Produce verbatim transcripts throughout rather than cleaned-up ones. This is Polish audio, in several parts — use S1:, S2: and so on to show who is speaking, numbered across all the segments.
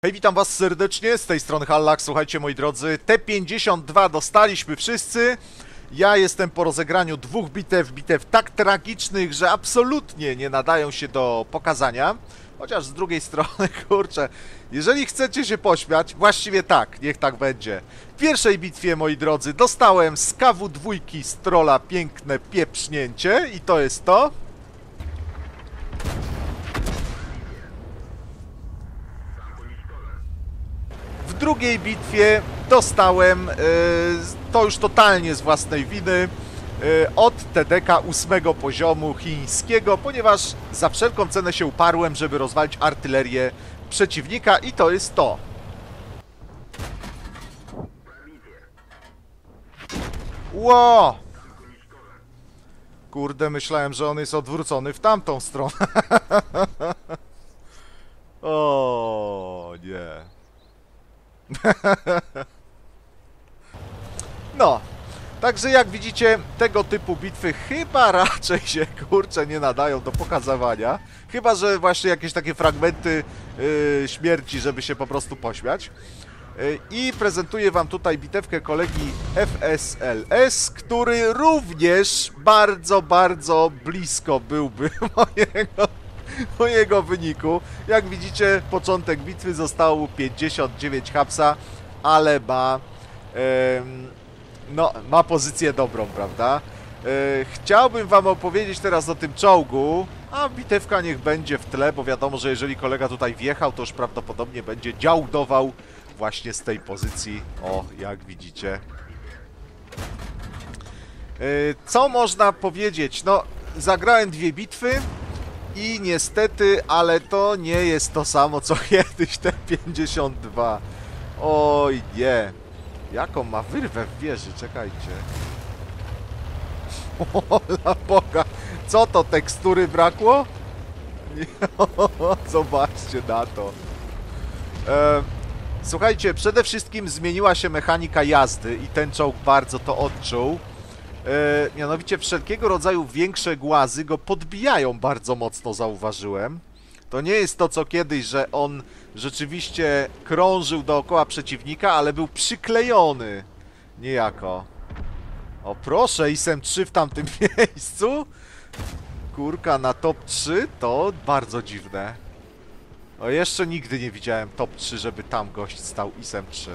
S1: Hej, witam was serdecznie, z tej strony Hallak. Słuchajcie, moi drodzy, T pięćdziesiąt dwa dostaliśmy wszyscy. Ja jestem po rozegraniu dwóch bitew, bitew tak tragicznych, że absolutnie nie nadają się do pokazania. Chociaż z drugiej strony, kurczę, jeżeli chcecie się pośmiać, właściwie tak, niech tak będzie. W pierwszej bitwie, moi drodzy, dostałem z K W dwa z trolla piękne pieprznięcie i to jest to. W drugiej bitwie dostałem, yy, to już totalnie z własnej winy, yy, od T D K ósmego poziomu chińskiego, ponieważ za wszelką cenę się uparłem, żeby rozwalić artylerię przeciwnika i to jest to. Ło! Kurde, myślałem, że on jest odwrócony w tamtą stronę. O nie. No, także jak widzicie, tego typu bitwy chyba raczej się, kurczę, nie nadają do pokazywania. Chyba że właśnie jakieś takie fragmenty yy, śmierci, żeby się po prostu pośmiać. Yy, I prezentuję wam tutaj bitewkę kolegi F S L S, który również bardzo, bardzo blisko byłby mojego... mojego wyniku. Jak widzicie, początek bitwy zostało pięćdziesiąt dziewięć hapsa, ale ma em, no, ma pozycję dobrą, prawda? E, chciałbym wam opowiedzieć teraz o tym czołgu, a bitewka niech będzie w tle, bo wiadomo, że jeżeli kolega tutaj wjechał, to już prawdopodobnie będzie działdował właśnie z tej pozycji. O, jak widzicie. E, co można powiedzieć? No, zagrałem dwie bitwy. I niestety, ale to nie jest to samo, co kiedyś T pięćdziesiąt dwa. Oj nie. Jaką ma wyrwę w wieży, czekajcie. Ola Boga. Co to, tekstury brakło? Nie, zobaczcie na to. E, słuchajcie, przede wszystkim zmieniła się mechanika jazdy i ten czołg bardzo to odczuł. E, mianowicie wszelkiego rodzaju większe głazy go podbijają bardzo mocno, zauważyłem. To nie jest to, co kiedyś, że on rzeczywiście krążył dookoła przeciwnika, ale był przyklejony niejako. O proszę, I S M trzy w tamtym miejscu? Kurka, na top trzy to bardzo dziwne. O, jeszcze nigdy nie widziałem top trzy, żeby tam gość stał I S M trzy.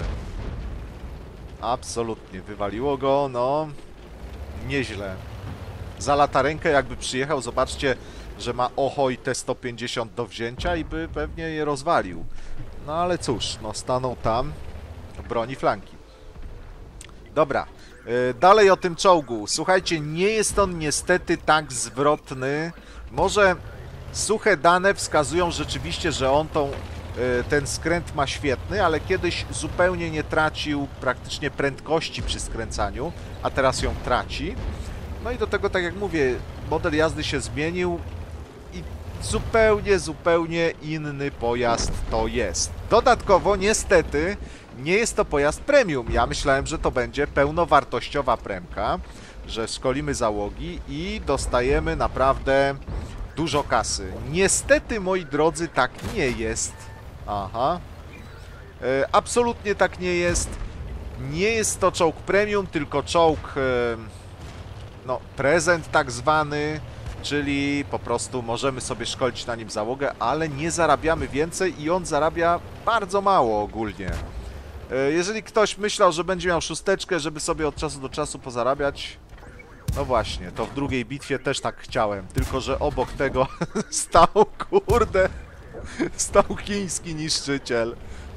S1: Absolutnie, wywaliło go, no... nieźle. Za latarenkę jakby przyjechał, zobaczcie, że ma Ohoi T sto pięćdziesiąt do wzięcia i by pewnie je rozwalił. No ale cóż, no stanął tam, broni flanki. Dobra, yy, dalej o tym czołgu. Słuchajcie, nie jest on niestety tak zwrotny. Może suche dane wskazują rzeczywiście, że on tą, yy, ten skręt ma świetny, ale kiedyś zupełnie nie tracił praktycznie prędkości przy skręcaniu, a teraz ją traci. No i do tego, tak jak mówię, model jazdy się zmienił i zupełnie, zupełnie inny pojazd to jest. Dodatkowo, niestety, nie jest to pojazd premium. Ja myślałem, że to będzie pełnowartościowa premka, że szkolimy załogi i dostajemy naprawdę dużo kasy. Niestety, moi drodzy, tak nie jest. Aha. E, absolutnie tak nie jest. Nie jest to czołg premium, tylko czołg... E, no, prezent tak zwany, czyli po prostu możemy sobie szkolić na nim załogę, ale nie zarabiamy więcej i on zarabia bardzo mało ogólnie. Jeżeli ktoś myślał, że będzie miał szósteczkę, żeby sobie od czasu do czasu pozarabiać, no właśnie, to w drugiej bitwie też tak chciałem, tylko że obok tego stał, kurde, stał chiński niszczyciel.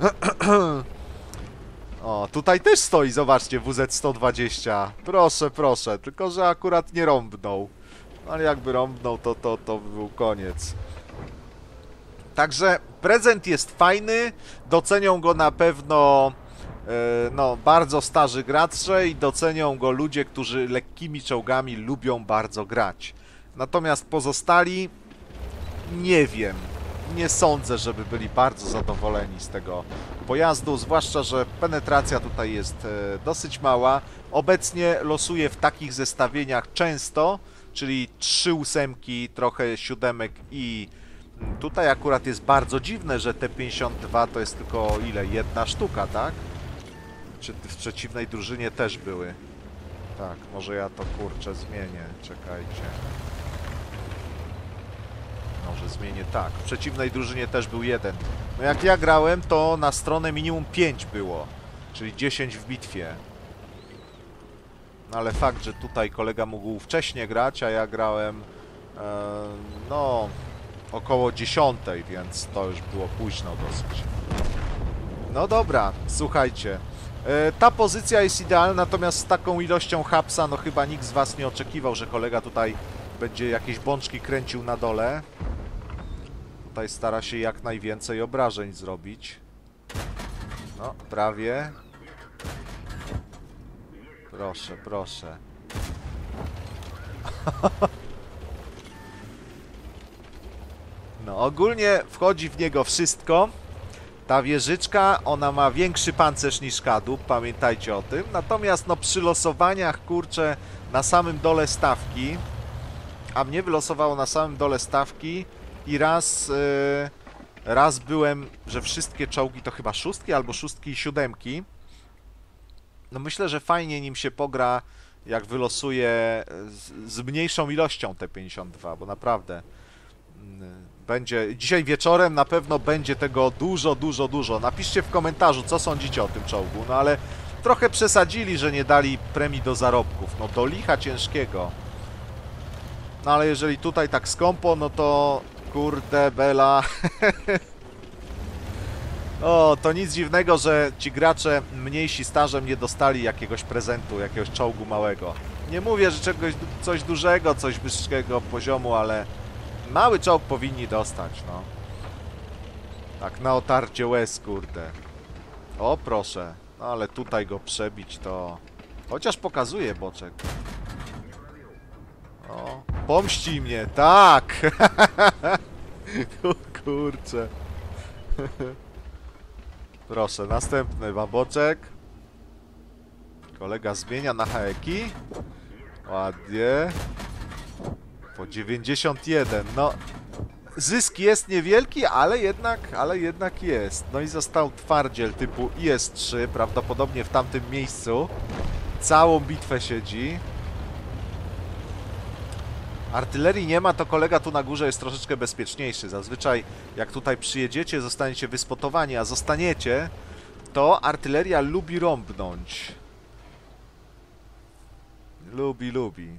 S1: O, tutaj też stoi, zobaczcie, W Z sto dwadzieścia. Proszę, proszę, tylko że akurat nie rąbnął. Ale jakby rąbnął, to, to, to był koniec. Także prezent jest fajny, docenią go na pewno e, no, bardzo starzy gracze i docenią go ludzie, którzy lekkimi czołgami lubią bardzo grać. Natomiast pozostali, nie wiem. Nie sądzę, żeby byli bardzo zadowoleni z tego pojazdu, zwłaszcza, że penetracja tutaj jest e, dosyć mała. Obecnie losuję w takich zestawieniach często, czyli trzy ósemki, trochę siódemek i Tutaj akurat jest bardzo dziwne, że T pięćdziesiąt dwa to jest tylko ile? Jedna sztuka, tak? Czy w przeciwnej drużynie też były? Tak, może ja to kurczę zmienię. Czekajcie. Może zmienię tak. W przeciwnej drużynie też był jeden. No jak ja grałem, to na stronę minimum pięć było. Czyli dziesięć w bitwie. No ale fakt, że tutaj kolega mógł wcześniej grać, a ja grałem e, no około dziesiątej, więc to już było późno dosyć. No dobra, słuchajcie. E, ta pozycja jest idealna, natomiast z taką ilością hapsa, no chyba nikt z was nie oczekiwał, że kolega tutaj będzie jakieś bączki kręcił na dole. Tutaj stara się jak najwięcej obrażeń zrobić. No, prawie. Proszę, proszę. No, ogólnie wchodzi w niego wszystko. Ta wieżyczka, ona ma większy pancerz niż kadłub, pamiętajcie o tym. Natomiast no przy losowaniach, kurczę, na samym dole stawki, a mnie wylosowało na samym dole stawki i raz, yy, raz byłem, że wszystkie czołgi to chyba szóstki albo szóstki i siódemki. No myślę, że fajnie nim się pogra, jak wylosuje z, z mniejszą ilością T pięćdziesiąt dwa, bo naprawdę będzie, dzisiaj wieczorem na pewno będzie tego dużo, dużo, dużo. Napiszcie w komentarzu, co sądzicie o tym czołgu, no ale trochę przesadzili, że nie dali premii do zarobków, no do licha ciężkiego. No ale jeżeli tutaj tak skąpo, no to kurde bela. O, to nic dziwnego, że ci gracze mniejsi stażem nie dostali jakiegoś prezentu, jakiegoś czołgu małego. Nie mówię, że czegoś, coś dużego, coś wyższego poziomu, ale mały czołg powinni dostać, no. Tak, na otarcie łez, kurde. O, proszę. No ale tutaj go przebić to... Chociaż pokazuje boczek. O, pomści mnie, tak! Kurczę. Proszę, następny baboczek. Kolega zmienia na haeki. Ładnie. Po dziewięćdziesiąt jeden. No, zysk jest niewielki, ale jednak, ale jednak jest. No i został twardziel typu I S trzy, prawdopodobnie w tamtym miejscu. Całą bitwę siedzi. Artylerii nie ma, to kolega tu na górze jest troszeczkę bezpieczniejszy. Zazwyczaj jak tutaj przyjedziecie, zostaniecie wyspotowani, a zostaniecie, to artyleria lubi rąbnąć. Lubi, lubi.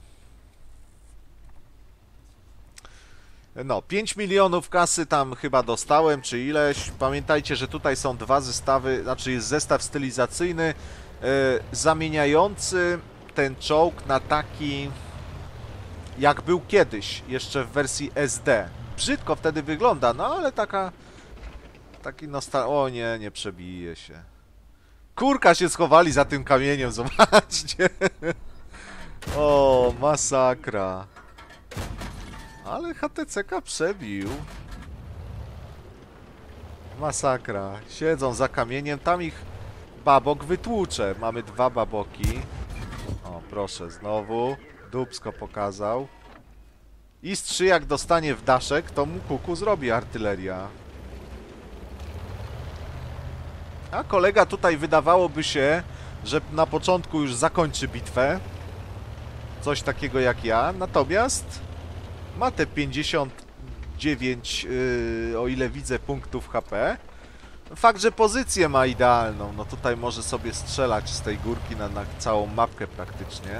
S1: No, pięć milionów kasy tam chyba dostałem, czy ileś. Pamiętajcie, że tutaj są dwa zestawy, znaczy jest zestaw stylizacyjny yy, zamieniający ten czołg na taki... jak był kiedyś, jeszcze w wersji S D. Brzydko wtedy wygląda, no ale taka... Taki nostal... O nie, nie przebije się. Kurka się schowali za tym kamieniem, zobaczcie. O, masakra. Ale H T C K przebił. Masakra. Siedzą za kamieniem, tam ich babok wytłucze. Mamy dwa baboki. O, proszę, znowu. Dupsko pokazał. I S trzy jak dostanie w daszek, to mu kuku zrobi artyleria. A kolega tutaj wydawałoby się, że na początku już zakończy bitwę. Coś takiego jak ja. Natomiast ma te pięćdziesiąt dziewięć, yy, o ile widzę, punktów H P. Fakt, że pozycję ma idealną. No tutaj może sobie strzelać z tej górki na, na całą mapkę praktycznie.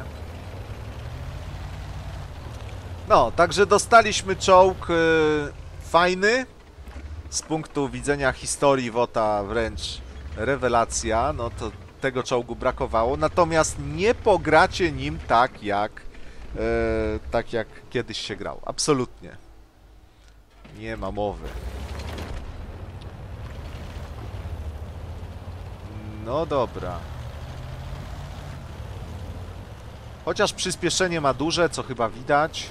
S1: No, także dostaliśmy czołg yy, fajny. Z punktu widzenia historii WOTA wręcz rewelacja. No to tego czołgu brakowało. Natomiast nie pogracie nim tak jak, yy, tak jak kiedyś się grał. Absolutnie. Nie ma mowy. No dobra. Chociaż przyspieszenie ma duże, co chyba widać.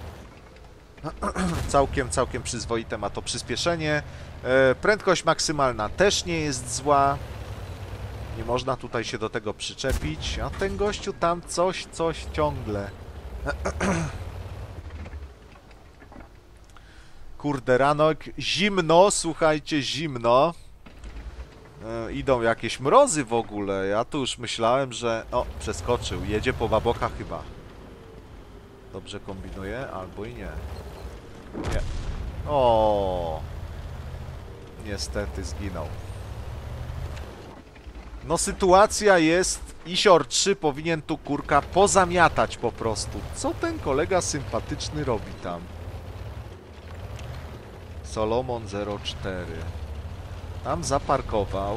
S1: Całkiem, całkiem przyzwoite ma to przyspieszenie. E, prędkość maksymalna też nie jest zła. Nie można tutaj się do tego przyczepić. A ten gościu tam coś, coś ciągle. Kurde, ranek, zimno, słuchajcie, zimno. E, idą jakieś mrozy w ogóle. Ja tu już myślałem, że... O, przeskoczył. Jedzie po baboka chyba. Dobrze kombinuje, albo i nie. Nie. O. Niestety zginął. No sytuacja jest... Isior trzy powinien tu, kurka, pozamiatać po prostu. Co ten kolega sympatyczny robi tam? Solomon zero cztery. Tam zaparkował.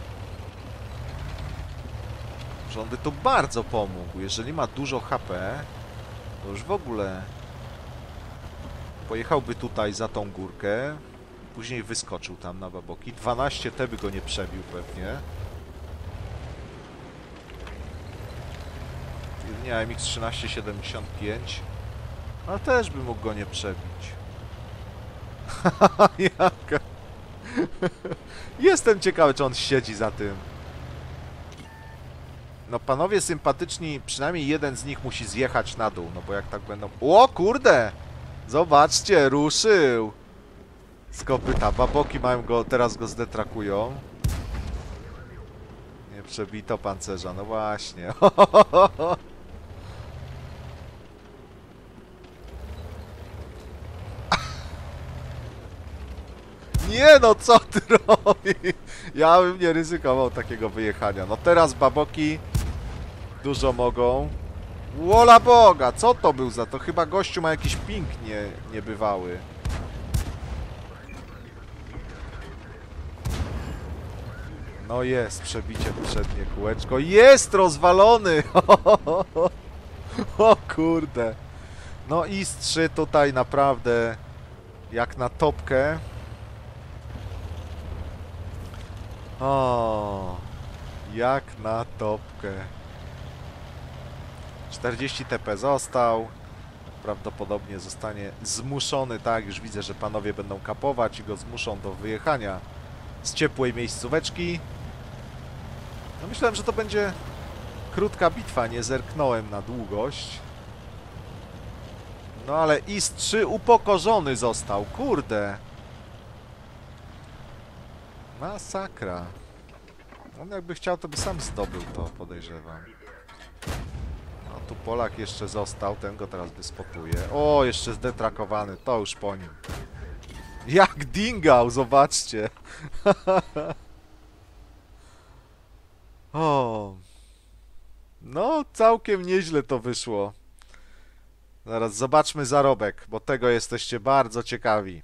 S1: Rząd by tu bardzo pomógł. Jeżeli ma dużo H P, to już w ogóle pojechałby tutaj za tą górkę. Później wyskoczył tam na baboki. dwanaście T by go nie przebił pewnie. Nie, M X trzynaście siedemdziesiąt pięć. Ale też by mógł go nie przebić. Jaka... Jestem ciekawy, czy on siedzi za tym. No panowie sympatyczni, przynajmniej jeden z nich musi zjechać na dół, no bo jak tak będą... O kurde! Zobaczcie, ruszył! Z kopyta. Baboki mają go, teraz go zdetrakują. Nie przebito pancerza, no właśnie. Nie no, co ty robisz? Ja bym nie ryzykował takiego wyjechania. No teraz baboki dużo mogą. Wola Boga, co to był za to? Chyba gościu ma jakiś ping nie, niebywały. No jest, przebicie przednie kółeczko. Jest rozwalony! O kurde. No i S trzy tutaj naprawdę jak na topkę. O, jak na topkę. czterdzieści T P został. Prawdopodobnie zostanie zmuszony, tak, już widzę, że panowie będą kapować i go zmuszą do wyjechania z ciepłej miejscóweczki. No myślałem, że to będzie krótka bitwa, nie zerknąłem na długość. No ale I S trzy upokorzony został, kurde. Masakra. On jakby chciał, to by sam zdobył to, podejrzewam. No tu Polak jeszcze został, ten go teraz wyspotuje. O, jeszcze zdetrakowany, to już po nim. Jak dingał, zobaczcie. O. No, całkiem nieźle to wyszło. Zaraz zobaczmy zarobek, bo tego jesteście bardzo ciekawi.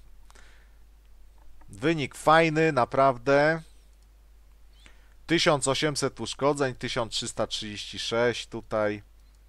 S1: Wynik fajny, naprawdę. tysiąc osiemset uszkodzeń, tysiąc trzysta trzydzieści sześć tutaj.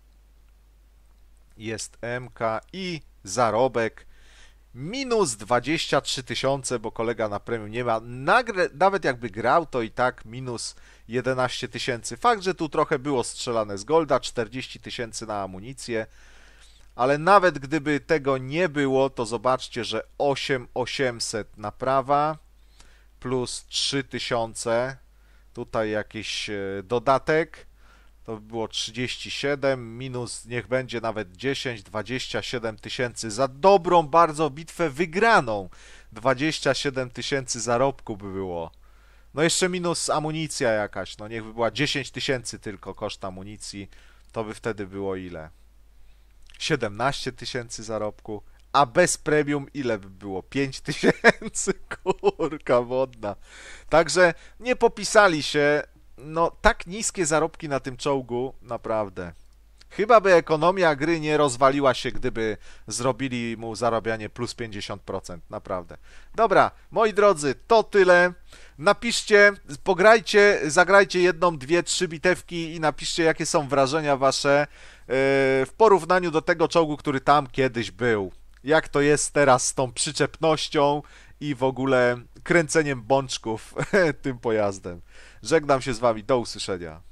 S1: Jest M K i zarobek minus dwadzieścia trzy tysiące, bo kolega na premium nie ma. Nagre, nawet jakby grał, to i tak minus jedenaście tysięcy. Fakt, że tu trochę było strzelane z golda, czterdzieści tysięcy na amunicję. Ale nawet gdyby tego nie było, to zobaczcie, że osiem tysięcy osiemset naprawa plus trzy tysiące. Tutaj jakiś dodatek. To by było trzydzieści siedem, minus niech będzie nawet dziesięć, dwadzieścia siedem tysięcy. Za dobrą bardzo bitwę wygraną. dwadzieścia siedem tysięcy zarobku by było. No jeszcze minus amunicja jakaś. No niech by była dziesięć tysięcy tylko koszt amunicji. To by wtedy było ile? siedemnaście tysięcy zarobku. A bez premium ile by było? pięć tysięcy, kurka wodna. Także nie popisali się. No, tak niskie zarobki na tym czołgu, naprawdę. Chyba by ekonomia gry nie rozwaliła się, gdyby zrobili mu zarabianie plus pięćdziesiąt procent, naprawdę. Dobra, moi drodzy, to tyle. Napiszcie, pograjcie, zagrajcie jedną, dwie, trzy bitewki i napiszcie, jakie są wrażenia wasze yy, w porównaniu do tego czołgu, który tam kiedyś był. Jak to jest teraz z tą przyczepnością i w ogóle kręceniem bączków tym pojazdem. Żegnam się z wami, do usłyszenia.